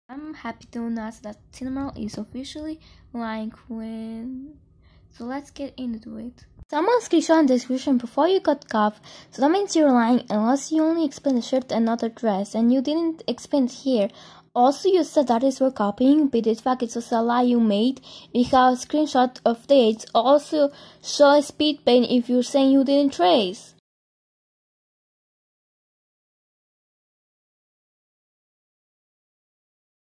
I'm happy to announce that Cinnamoroll is officially lying queen. So let's get into it. Someone screenshot in the description before you got cuffed, so that means you're lying unless you only explain the shirt and not the dress, and you didn't explain it here. Also, you said that is were copying, but in fact it was a lie you made. We have a screenshot of dates. Also, show a speed paint if you're saying you didn't trace.